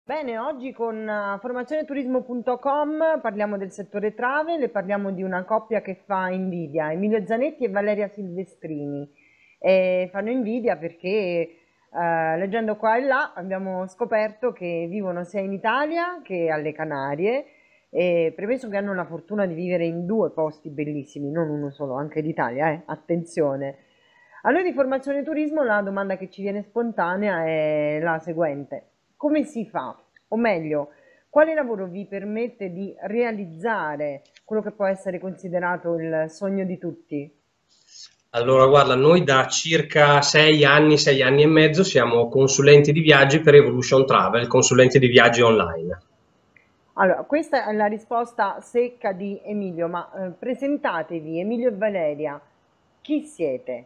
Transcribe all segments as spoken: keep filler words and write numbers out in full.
Bene, oggi con uh, formazioneturismo punto com parliamo del settore travel e parliamo di una coppia che fa invidia, Emilio Zanetti e Valeria Silvestrini. E fanno invidia perché uh, leggendo qua e là abbiamo scoperto che vivono sia in Italia che alle Canarie, e premesso che hanno la fortuna di vivere in due posti bellissimi, non uno solo, anche d'Italia, eh, attenzione. A noi di Formazione Turismo la domanda che ci viene spontanea è la seguente: come si fa? O meglio, quale lavoro vi permette di realizzare quello che può essere considerato il sogno di tutti? Allora, guarda, noi da circa sei anni, sei anni e mezzo siamo consulenti di viaggi per Evolution Travel, consulenti di viaggi online. Allora, questa è la risposta secca di Emilio, ma eh, presentatevi, Emilio e Valeria, chi siete?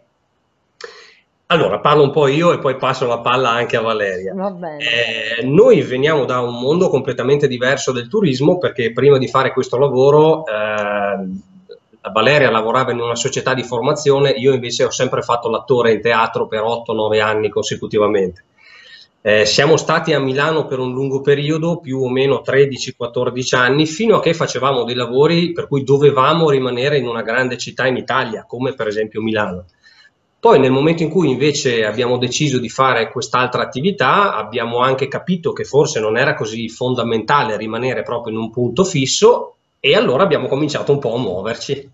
Allora, parlo un po' io e poi passo la palla anche a Valeria. Va bene. Eh, noi veniamo da un mondo completamente diverso del turismo perché prima di fare questo lavoro, eh, Valeria lavorava in una società di formazione, io invece ho sempre fatto l'attore in teatro per otto nove anni consecutivamente. Eh, siamo stati a Milano per un lungo periodo, più o meno tredici quattordici anni, fino a che facevamo dei lavori per cui dovevamo rimanere in una grande città in Italia, come per esempio Milano. Poi nel momento in cui invece abbiamo deciso di fare quest'altra attività, abbiamo anche capito che forse non era così fondamentale rimanere proprio in un punto fisso e allora abbiamo cominciato un po' a muoverci.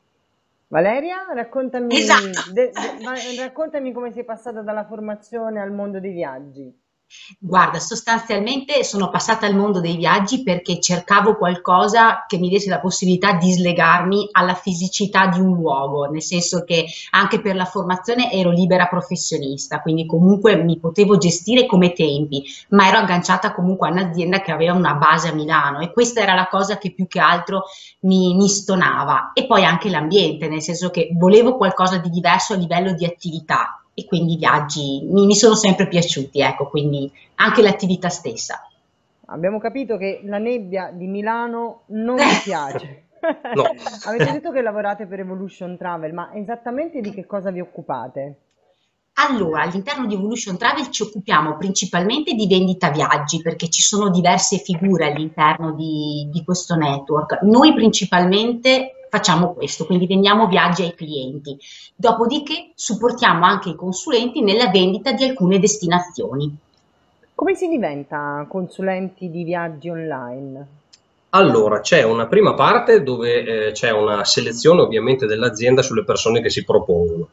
Valeria, raccontami, Esatto. de- de- va- raccontami come sei passata dalla formazione al mondo dei viaggi. Guarda, sostanzialmente sono passata al mondo dei viaggi perché cercavo qualcosa che mi desse la possibilità di slegarmi alla fisicità di un luogo, nel senso che anche per la formazione ero libera professionista, quindi comunque mi potevo gestire come tempi, ma ero agganciata comunque a un'azienda che aveva una base a Milano e questa era la cosa che più che altro mi, mi stonava. E poi anche l'ambiente, nel senso che volevo qualcosa di diverso a livello di attività. E quindi i viaggi mi, mi sono sempre piaciuti, ecco, quindi anche l'attività stessa. Abbiamo capito che la nebbia di Milano non vi piace. No. Avete detto che lavorate per Evolution Travel, ma esattamente di che cosa vi occupate? Allora, all'interno di Evolution Travel ci occupiamo principalmente di vendita viaggi perché ci sono diverse figure all'interno di, di questo network. Noi principalmente facciamo questo, quindi vendiamo viaggi ai clienti. Dopodiché supportiamo anche i consulenti nella vendita di alcune destinazioni. Come si diventa consulenti di viaggi online? Allora, c'è una prima parte dove eh, c'è una selezione ovviamente dell'azienda sulle persone che si propongono.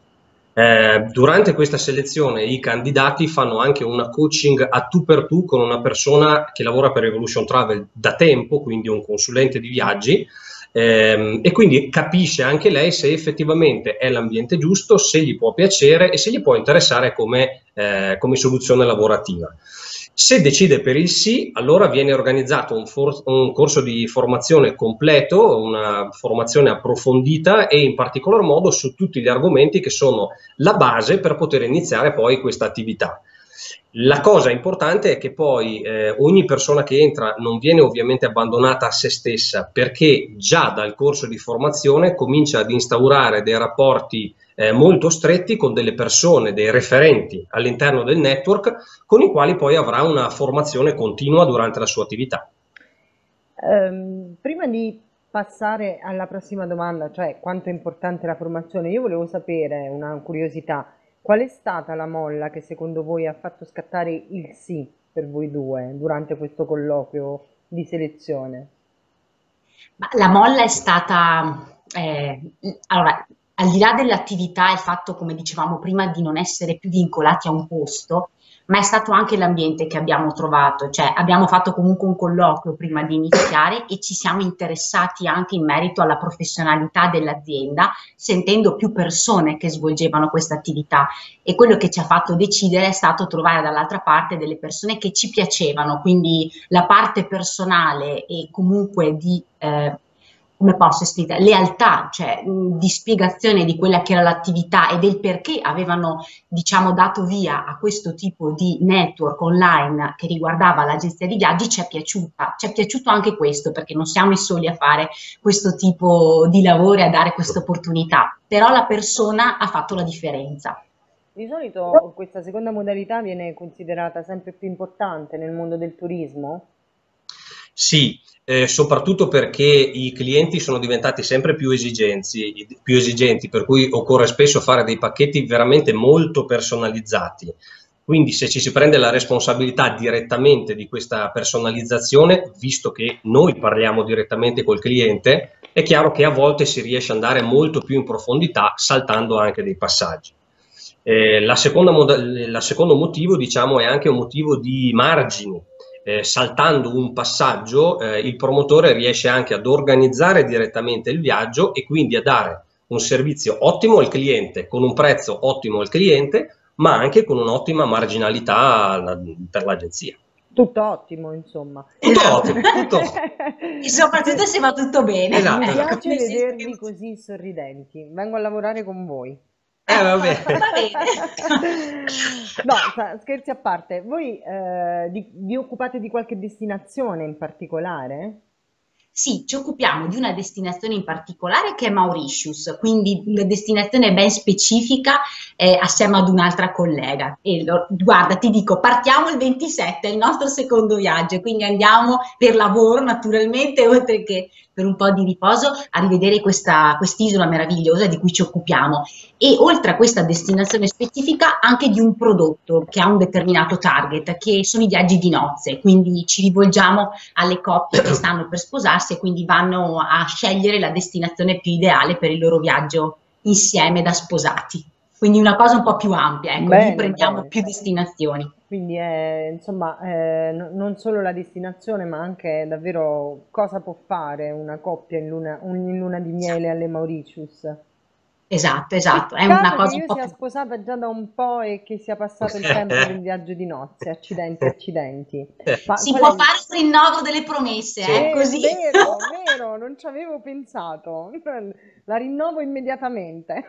Eh, durante questa selezione i candidati fanno anche una coaching a tu per tu con una persona che lavora per Evolution Travel da tempo, quindi un consulente di viaggi, ehm, e quindi capisce anche lei se effettivamente è l'ambiente giusto, se gli può piacere e se gli può interessare come, eh, come soluzione lavorativa. Se decide per il sì, allora viene organizzato un, for- un corso di formazione completo, una formazione approfondita e in particolar modo su tutti gli argomenti che sono la base per poter iniziare poi questa attività. La cosa importante è che poi eh, ogni persona che entra non viene ovviamente abbandonata a se stessa, perché già dal corso di formazione comincia ad instaurare dei rapporti eh, molto stretti con delle persone, dei referenti all'interno del network, con i quali poi avrà una formazione continua durante la sua attività. Ehm, prima di passare alla prossima domanda, cioè quanto è importante la formazione, io volevo sapere, una curiosità, qual è stata la molla che secondo voi ha fatto scattare il sì per voi due durante questo colloquio di selezione? Ma la molla è stata, eh, allora, al di là dell'attività e il fatto, come dicevamo prima, di non essere più vincolati a un posto, ma è stato anche l'ambiente che abbiamo trovato, cioè abbiamo fatto comunque un colloquio prima di iniziare e ci siamo interessati anche in merito alla professionalità dell'azienda, sentendo più persone che svolgevano questa attività e quello che ci ha fatto decidere è stato trovare dall'altra parte delle persone che ci piacevano, quindi la parte personale e comunque di, eh, come posso spiegare, lealtà, cioè mh, di spiegazione di quella che era l'attività e del perché avevano, diciamo, dato via a questo tipo di network online che riguardava l'agenzia di viaggi, ci è piaciuta. Ci è piaciuto anche questo, perché non siamo i soli a fare questo tipo di lavoro e a dare questa opportunità, però la persona ha fatto la differenza. Di solito questa seconda modalità viene considerata sempre più importante nel mondo del turismo? Sì, eh, soprattutto perché i clienti sono diventati sempre più esigenzi, più esigenti, per cui occorre spesso fare dei pacchetti veramente molto personalizzati. Quindi se ci si prende la responsabilità direttamente di questa personalizzazione, visto che noi parliamo direttamente col cliente, è chiaro che a volte si riesce ad andare molto più in profondità saltando anche dei passaggi. Eh, la seconda moda- la secondo motivo, diciamo, è anche un motivo di margini. Eh, saltando un passaggio, eh, il promotore riesce anche ad organizzare direttamente il viaggio e quindi a dare un servizio ottimo al cliente, con un prezzo ottimo al cliente, ma anche con un'ottima marginalità la- per l'agenzia. Tutto ottimo, insomma. Tutto Esatto. ottimo, tutto E soprattutto se va tutto bene. esatto, Mi esatto. piace Nel senso vedervi che- così sorridenti. Vengo a lavorare con voi. Eh, vabbè. Va bene. No, sa- scherzi a parte, voi eh, di- vi occupate di qualche destinazione in particolare? Sì, ci occupiamo di una destinazione in particolare che è Mauritius, quindi una destinazione ben specifica eh, assieme ad un'altra collega. E lo- guarda, ti dico, partiamo il ventisette, è il nostro secondo viaggio, quindi andiamo per lavoro naturalmente, oltre che per un po' di riposo, a rivedere questa quest'isola meravigliosa di cui ci occupiamo. E oltre a questa destinazione specifica, anche di un prodotto che ha un determinato target, che sono i viaggi di nozze, quindi ci rivolgiamo alle coppie che stanno per sposarsi e quindi vanno a scegliere la destinazione più ideale per il loro viaggio insieme da sposati. Quindi una cosa un po' più ampia, ecco, lì Bene, prendiamo bene. più destinazioni. Quindi è, insomma, eh, no- non solo la destinazione, ma anche davvero cosa può fare una coppia in luna, un- in luna di miele alle Mauritius. Esatto, esatto, è una Peccato che cosa un io po' sia più... sposata già da un po' e che sia passato il tempo del viaggio di nozze. Accidenti, accidenti. Ma Si qual può è il... fare un rinnovo delle promesse, Sì. è Ve- così. vero, vero, non ci avevo pensato. La rinnovo immediatamente.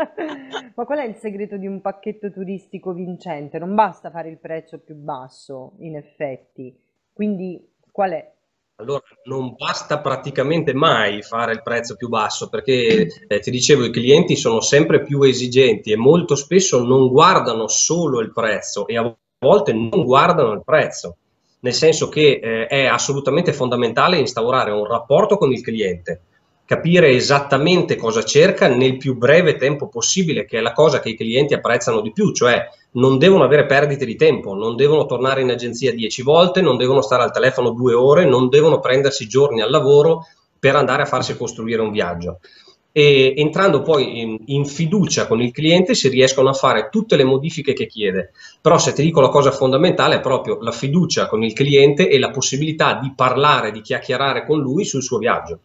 Ma qual è il segreto di un pacchetto turistico vincente? Non basta fare il prezzo più basso, in effetti. Quindi, qual è? Allora, non basta praticamente mai fare il prezzo più basso perché, eh, ti dicevo, i clienti sono sempre più esigenti e molto spesso non guardano solo il prezzo e a volte non guardano il prezzo, nel senso che, eh, è assolutamente fondamentale instaurare un rapporto con il cliente, capire esattamente cosa cerca nel più breve tempo possibile, che è la cosa che i clienti apprezzano di più, cioè non devono avere perdite di tempo, non devono tornare in agenzia dieci volte, non devono stare al telefono due ore, non devono prendersi giorni al lavoro per andare a farsi costruire un viaggio. E entrando poi in, in fiducia con il cliente si riescono a fare tutte le modifiche che chiede. Però se ti dico la cosa fondamentale è proprio la fiducia con il cliente e la possibilità di parlare, di chiacchierare con lui sul suo viaggio.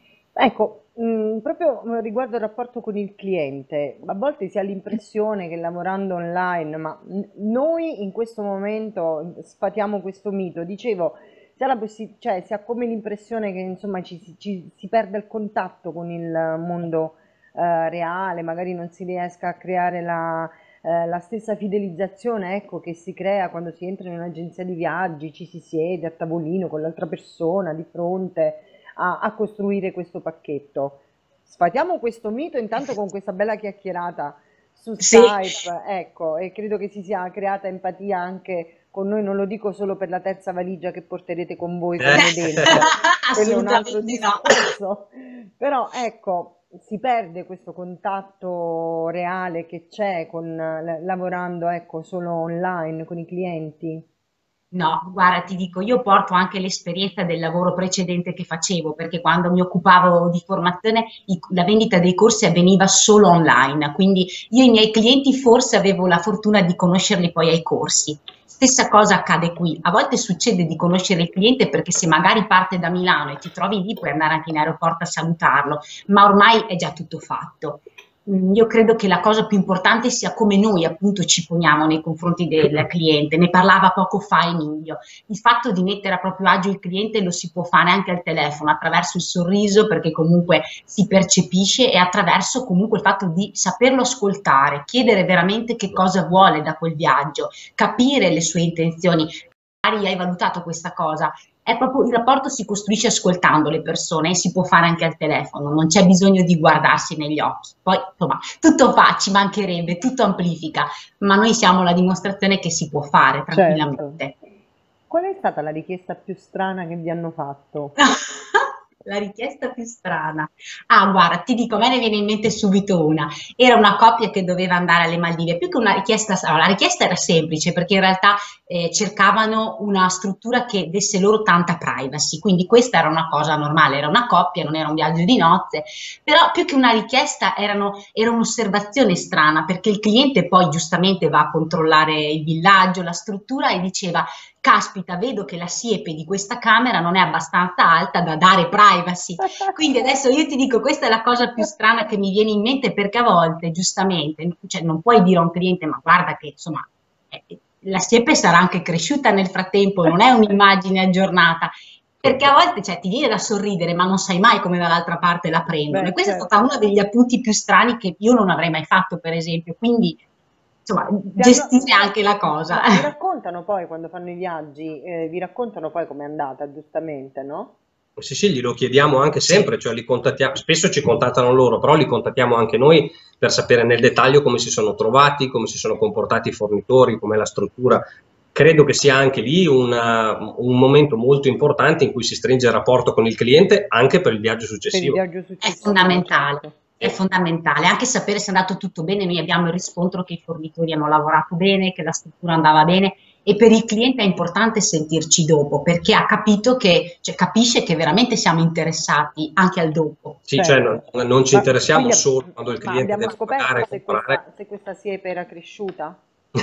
Ecco, mh, proprio mh, riguardo il rapporto con il cliente, a volte si ha l'impressione che lavorando online, ma n- noi in questo momento sfatiamo questo mito, dicevo, si ha, la possi- cioè, si ha come l'impressione che insomma ci, si ci si perde il contatto con il mondo eh, reale, magari non si riesca a creare la, eh, la stessa fidelizzazione, ecco, che si crea quando si entra in un'agenzia di viaggi, ci si siede a tavolino con l'altra persona di fronte a, a costruire questo pacchetto. Sfatiamo questo mito intanto con questa bella chiacchierata su Sì, Skype, ecco, e credo che si sia creata empatia anche con noi, non lo dico solo per la terza valigia che porterete con voi Eh. come dentro, quello è un altro assolutamente no. discorso, però ecco, si perde questo contatto reale che c'è con, la- lavorando, ecco, solo online con i clienti. No, guarda, ti dico, io porto anche l'esperienza del lavoro precedente che facevo, perché quando mi occupavo di formazione, i- la vendita dei corsi avveniva solo online, quindi io i miei clienti forse avevo la fortuna di conoscerli poi ai corsi. Stessa cosa accade qui, a volte succede di conoscere il cliente perché se magari parte da Milano e ti trovi lì puoi andare anche in aeroporto a salutarlo, ma ormai è già tutto fatto. Mm, Io credo che la cosa più importante sia come noi appunto ci poniamo nei confronti del cliente. Ne parlava poco fa Emilio. Il fatto di mettere a proprio agio il cliente lo si può fare anche al telefono, attraverso il sorriso, perché comunque si percepisce, e attraverso comunque il fatto di saperlo ascoltare, chiedere veramente che cosa vuole da quel viaggio, capire le sue intenzioni. hai valutato questa cosa? È proprio il rapporto si costruisce ascoltando le persone e si può fare anche al telefono, non c'è bisogno di guardarsi negli occhi. Poi, insomma, tutto fa, ci mancherebbe, tutto amplifica, ma noi siamo la dimostrazione che si può fare tranquillamente. Certo. Qual è stata la richiesta più strana che vi hanno fatto? La richiesta più strana. Ah, guarda, ti dico, a me ne viene in mente subito una. Era una coppia che doveva andare alle Maldive, più che una richiesta, allora, la richiesta era semplice perché in realtà eh, cercavano una struttura che desse loro tanta privacy, quindi questa era una cosa normale, era una coppia, non era un viaggio di nozze, però più che una richiesta erano, era un'osservazione strana perché il cliente poi giustamente va a controllare il villaggio, la struttura e diceva: caspita, vedo che la siepe di questa camera non è abbastanza alta da dare privacy. Quindi adesso io ti dico, questa è la cosa più strana che mi viene in mente, perché a volte, giustamente, cioè non puoi dire a un cliente, ma guarda che insomma eh, la siepe sarà anche cresciuta nel frattempo, non è un'immagine aggiornata. Perché a volte cioè, ti viene da sorridere, ma non sai mai come dall'altra parte la prendono. Beh, e questo certo. è stato uno degli appunti più strani che io non avrei mai fatto, per esempio. Quindi, insomma, Ti gestire hanno- anche la cosa. Ma vi raccontano poi quando fanno i viaggi, eh, vi raccontano poi com'è andata, giustamente, no? Sì, sì, glielo chiediamo anche sempre, cioè li contattiamo, spesso ci contattano loro, però li contattiamo anche noi per sapere nel dettaglio come si sono trovati, come si sono comportati i fornitori, com'è la struttura. Credo che sia anche lì una- un momento molto importante in cui si stringe il rapporto con il cliente anche per il viaggio Per il successivo. viaggio È successivo, fondamentale, certo. è fondamentale, anche sapere se è andato tutto bene. Noi abbiamo il riscontro che i fornitori hanno lavorato bene, che la struttura andava bene, e per il cliente è importante sentirci dopo perché ha capito che, cioè, capisce che veramente siamo interessati anche al dopo. Sì, cioè Certo. non, non ci Ma interessiamo quindi solo quando il ma cliente abbiamo deve pagare scoperto e se comprare. questa, se questa siepe era cresciuta?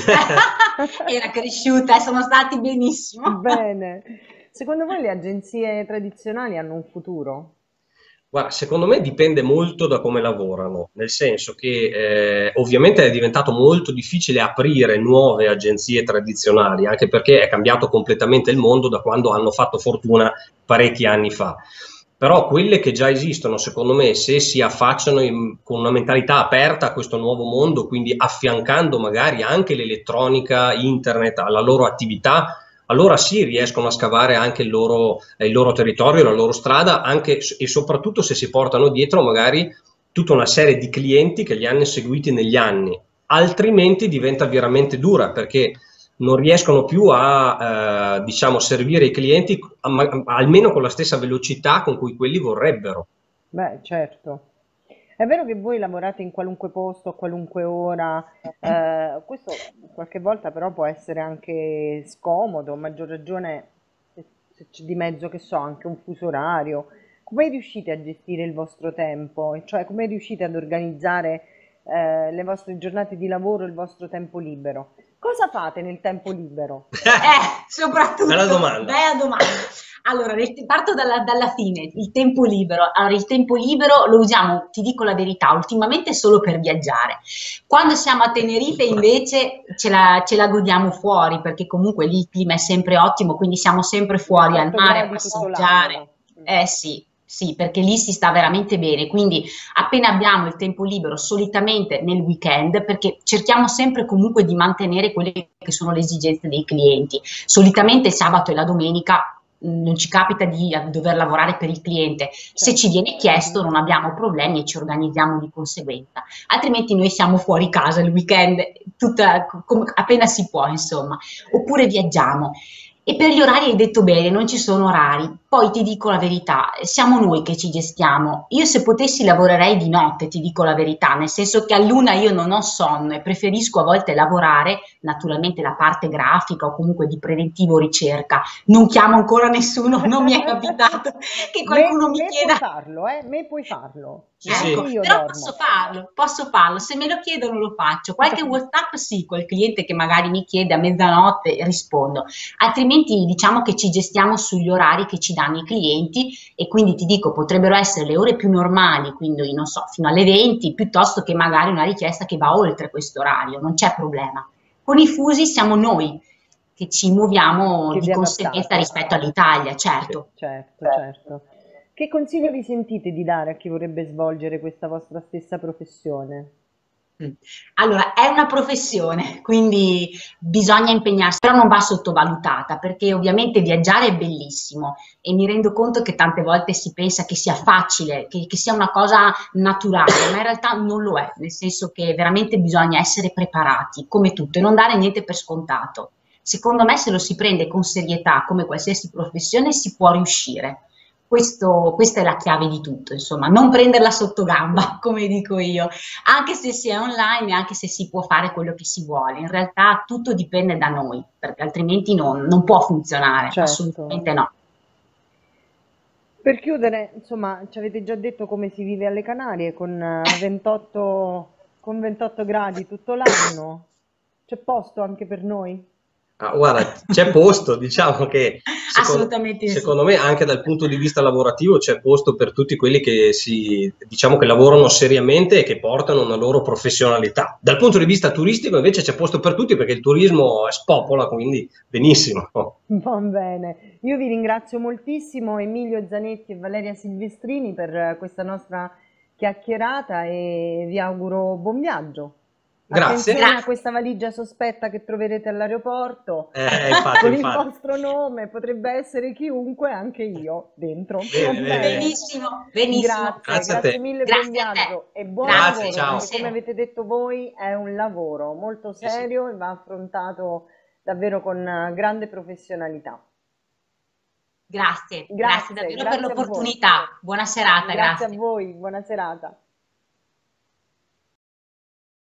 Era cresciuta e sono stati benissimo. Bene. Secondo voi le agenzie tradizionali hanno un futuro? Guarda, secondo me dipende molto da come lavorano, nel senso che eh, ovviamente è diventato molto difficile aprire nuove agenzie tradizionali, anche perché è cambiato completamente il mondo da quando hanno fatto fortuna parecchi anni fa. Però quelle che già esistono, secondo me, se si affacciano in- con una mentalità aperta a questo nuovo mondo, quindi affiancando magari anche l'elettronica, internet alla loro attività, allora sì, riescono a scavare anche il loro, eh, il loro territorio, la loro strada, anche e soprattutto se si portano dietro magari tutta una serie di clienti che li hanno seguiti negli anni. Altrimenti diventa veramente dura perché non riescono più a, eh, diciamo, servire i clienti a- almeno con la stessa velocità con cui quelli vorrebbero. Beh, certo. È vero che voi lavorate in qualunque posto, a qualunque ora, eh, questo qualche volta però può essere anche scomodo, a maggior ragione se, se c'è di mezzo, che so, anche un fuso orario. Come riuscite a gestire il vostro tempo? E cioè, come riuscite ad organizzare eh, le vostre giornate di lavoro, il vostro tempo libero? Cosa fate nel tempo libero? Eh, soprattutto, Bella domanda. bella domanda. Allora, nel- parto dalla, dalla fine, il tempo libero. Allora, il tempo libero lo usiamo, ti dico la verità, ultimamente solo per viaggiare. Quando siamo a Tenerife invece ce la, ce la godiamo fuori, perché comunque lì il clima è sempre ottimo, quindi siamo sempre fuori al ventotto mare a gradi tutto l'anno, passeggiare. là. Mm. Eh sì, sì, perché lì si sta veramente bene, quindi appena abbiamo il tempo libero, solitamente nel weekend, perché cerchiamo sempre comunque di mantenere quelle che sono le esigenze dei clienti. Solitamente il sabato e la domenica mh, non ci capita di a- dover lavorare per il cliente. Se ci Certo. viene chiesto non abbiamo problemi e ci organizziamo di conseguenza. Altrimenti noi siamo fuori casa il weekend, tutta, com- appena si può, insomma. Oppure viaggiamo. E per gli orari hai detto bene, non ci sono orari. Poi ti dico la verità, siamo noi che ci gestiamo. Io se potessi lavorerei di notte, ti dico la verità, nel senso che a luna io non ho sonno e preferisco a volte lavorare, naturalmente la parte grafica o comunque di preventivo ricerca. Non chiamo ancora nessuno, non mi è capitato che Me, qualcuno mi me puoi chieda. farlo, eh? Me puoi farlo. Sì, Neanche Ecco, sì. io però posso dormo. farlo, posso farlo, se me lo chiedono lo faccio. Qualche WhatsApp sì, col cliente che magari mi chiede a mezzanotte rispondo, altrimenti diciamo che ci gestiamo sugli orari che ci danno i clienti e quindi ti dico potrebbero essere le ore più normali, quindi non so, fino alle venti, piuttosto che magari una richiesta che va oltre questo orario, non c'è problema. Con i fusi siamo noi che ci muoviamo Che di vi conseguenza adattate. rispetto all'Italia, Sì. certo. Certo, certo. Che consiglio vi sentite di dare a chi vorrebbe svolgere questa vostra stessa professione? Mm. Allora, è una professione, quindi bisogna impegnarsi, però non va sottovalutata, perché ovviamente viaggiare è bellissimo e mi rendo conto che tante volte si pensa che sia facile, che, che sia una cosa naturale, ma in realtà non lo è, nel senso che veramente bisogna essere preparati, come tutto, e non dare niente per scontato. Secondo me, se lo si prende con serietà, come qualsiasi professione, si può riuscire. Questo- questa è la chiave di tutto, insomma, non prenderla sotto gamba, come dico io, anche se si è online, anche se si può fare quello che si vuole. In realtà tutto dipende da noi, perché altrimenti non, non può funzionare, Certo. assolutamente no. Per chiudere, insomma, ci avete già detto come si vive alle Canarie con eh, ventotto, con ventotto gradi tutto l'anno. C'è posto anche per noi? Ah, guarda, c'è posto, diciamo che secondo, Assolutamente sì. secondo me anche dal punto di vista lavorativo c'è posto per tutti quelli che si, diciamo che lavorano seriamente e che portano una loro professionalità. Dal punto di vista turistico invece c'è posto per tutti perché il turismo spopola, quindi benissimo. Va bene. Io vi ringrazio moltissimo Emilio Zanetti e Valeria Silvestrini per eh, questa nostra chiacchierata e vi auguro buon viaggio. Grazie. Attenzione a Grazie. questa valigia sospetta che troverete all'aeroporto Eh, infatti, con il infatti. vostro nome, potrebbe essere chiunque, anche io dentro. Va Bene, bene, bene. bene. Benissimo, benissimo. Grazie, Grazie a te. grazie mille, buon Grazie a te. viaggio e buon Grazie, Grazie, lavoro buona ciao. perché come sera. avete detto voi è un lavoro molto Sì, sì. serio e va affrontato davvero con eh, grande professionalità. Grazie, grazie Grazie, davvero per grazie a voi. l'opportunità. Buona serata, Grazie a grazie. voi, buona serata.